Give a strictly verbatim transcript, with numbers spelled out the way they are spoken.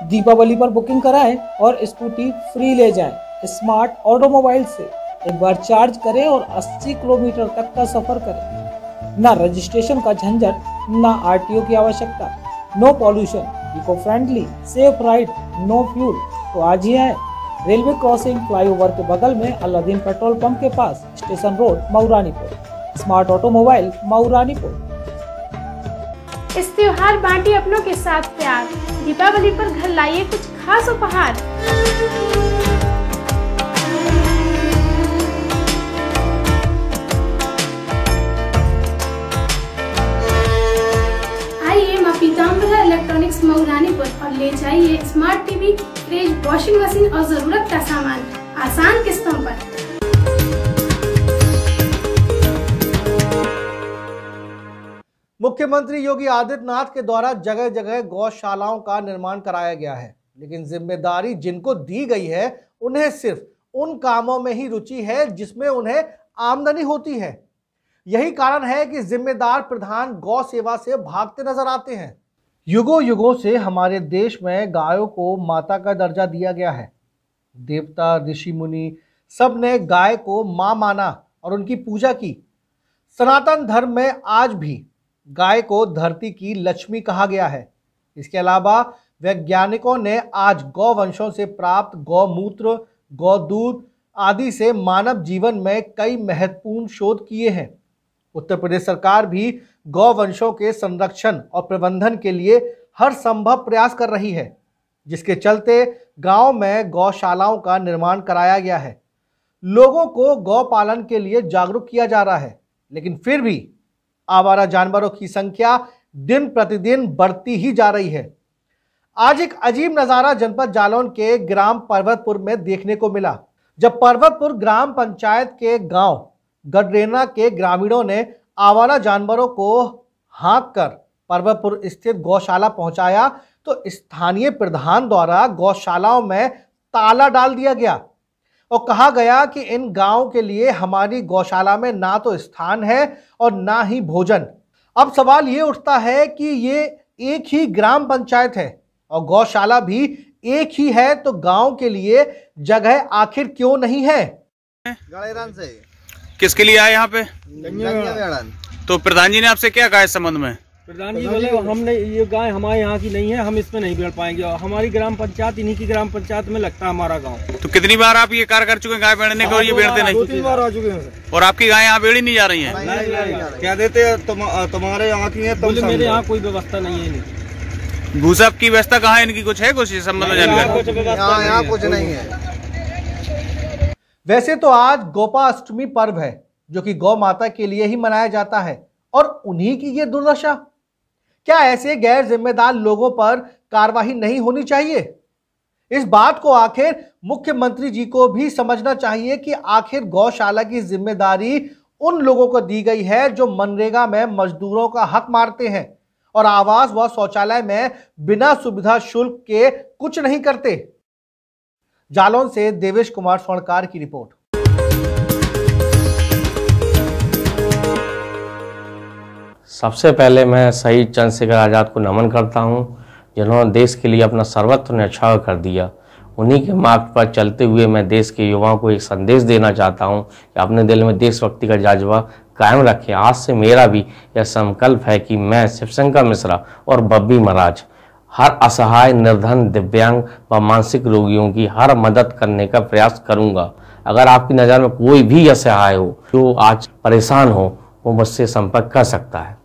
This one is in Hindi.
दीपावली पर बुकिंग कराएं और स्कूटी फ्री ले जाएं। स्मार्ट ऑटोमोबाइल से एक बार चार्ज करें और अस्सी किलोमीटर तक का सफर करें। ना रजिस्ट्रेशन का झंझट, ना आरटीओ की आवश्यकता, no pollution, eco friendly, safe ride, no fuel. तो आज ही आए रेलवे क्रॉसिंग फ्लाईओवर के बगल में अलादीन पेट्रोल पंप के पास, station road, Mauranipur. Smart automobile, Mauranipur. इस त्योहार बांटिए अपनों के साथ प्यार। दीपावली पर घर लाइए कुछ खास उपहार। आइए मां पीताम्बरा इलेक्ट्रॉनिक्स मऊरानीपुर और ले जाइए smart TV, fridge, washing machine और जरूरत का सामान आसान किस्तों पर। मुख्यमंत्री योगी आदित्यनाथ के द्वारा जगह जगह गौशालाओं का निर्माण कराया गया है, लेकिन जिम्मेदारी जिनको दी गई है उन्हें सिर्फ उन कामों में ही रुचि है जिसमें उन्हें आमदनी होती है। यही कारण है कि जिम्मेदार प्रधान गौ सेवा से भागते नजर आते हैं। युगों युगों से हमारे देश में गायों को माता का दर्जा दिया गया है। देवता, ऋषि मुनि सब ने गाय को मां माना और उनकी पूजा की। सनातन धर्म में आज भी गाय को धरती की लक्ष्मी कहा गया है। इसके अलावा वैज्ञानिकों ने आज गौवंशों से प्राप्त गौमूत्र, गौदूध आदि से मानव जीवन में कई महत्वपूर्ण शोध किए हैं। उत्तर प्रदेश सरकार भी गौवंशों के संरक्षण और प्रबंधन के लिए हर संभव प्रयास कर रही है, जिसके चलते गांव में गौशालाओं का निर्माण कराया गया है। लोगों को गौ पालन के लिए जागरूक किया जा रहा है, लेकिन फिर भी आवारा जानवरों की संख्या दिन प्रतिदिन बढ़ती ही जा रही है। आज एक अजीब नजारा जनपद जालौन के ग्राम पर्वतपुर में देखने को मिला, जब पर्वतपुर ग्राम पंचायत के गांव गडरेना के ग्रामीणों ने आवारा जानवरों को हाँक कर पर्वतपुर स्थित गौशाला पहुंचाया, तो स्थानीय प्रधान द्वारा गौशालाओं में ताला डाल दिया गया और कहा गया कि इन गांवों के लिए हमारी गौशाला में ना तो स्थान है और ना ही भोजन। अब सवाल ये उठता है कि ये एक ही ग्राम पंचायत है और गौशाला भी एक ही है, तो गांव के लिए जगह आखिर क्यों नहीं है? गणेरन से किसके लिए आए यहाँ पे? तो प्रधान जी ने आपसे क्या कहा इस संबंध में? प्रधान जी बोले हमने ये गाय हमारे यहाँ की नहीं है, हम इसमें नहीं बेड़ पाएंगे। हमारी ग्राम पंचायत इन्हीं की ग्राम पंचायत में लगता है हमारा गांव। तो कितनी बार आप ये कार्य कर चुके हैं गाय बेड़ने का और ये बेड़ते नहीं? दो तीन बार आ चुके हैं। और आपकी गाय यहाँ बेड़ी नहीं जा रही है? क्या देते हैं तुम, तुम्हारे यहाँ की है? बोले मेरे यहाँ कोई व्यवस्था नहीं है। भूसा की व्यवस्था कहाँ है इनकी? कुछ है कुछ संबंध जानकारी? यहाँ कुछ नहीं है। वैसे तो आज गोपाष्टमी पर्व है जो कि गौ माता के लिए ही मनाया जाता है, और उन्हीं की ये दुर्दशा। क्या ऐसे गैर जिम्मेदार लोगों पर कार्रवाई नहीं होनी चाहिए? इस बात को आखिर मुख्यमंत्री जी को भी समझना चाहिए कि आखिर गौशाला की जिम्मेदारी उन लोगों को दी गई है जो मनरेगा में मजदूरों का हक मारते हैं और आवास व शौचालय में बिना सुविधा शुल्क के कुछ नहीं करते। जालौन से देवेश कुमार स्वर्णकार की रिपोर्ट। सबसे पहले मैं शहीद चंद्रशेखर आज़ाद को नमन करता हूं, जिन्होंने देश के लिए अपना सर्वस्व न्यौछावर कर दिया। उन्हीं के मार्ग पर चलते हुए मैं देश के युवाओं को एक संदेश देना चाहता हूं कि अपने दिल में देशभक्ति का जज्बा कायम रखें। आज से मेरा भी यह संकल्प है कि मैं शिवशंकर मिश्रा और बब्बी महाराज हर असहाय, निर्धन, दिव्यांग व मानसिक रोगियों की हर मदद करने का प्रयास करूंगा। अगर आपकी नज़र में कोई भी असहाय हो, जो आज परेशान हो, वो मुझसे संपर्क कर सकता है।